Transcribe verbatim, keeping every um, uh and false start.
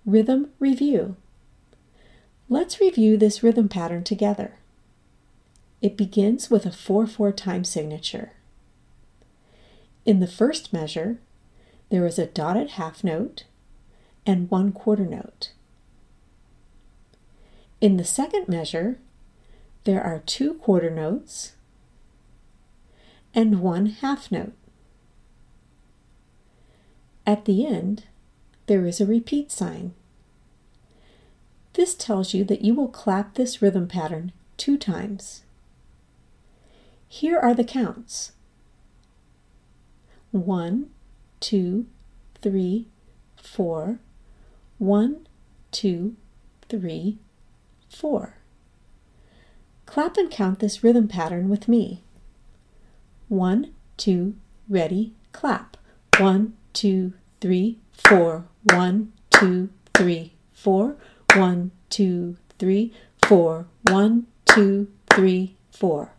Rhythm review. Let's review this rhythm pattern together. It begins with a four four time signature. In the first measure, there is a dotted half note and one quarter note. In the second measure, there are two quarter notes and one half note. At the end, there is a repeat sign. This tells you that you will clap this rhythm pattern two times. Here are the counts. One, two, three, four. One, two, three, four. Clap and count this rhythm pattern with me. One, two, ready, clap. One, two, three, four. One, two, three, four. One, two, three, four. One, two, three, four.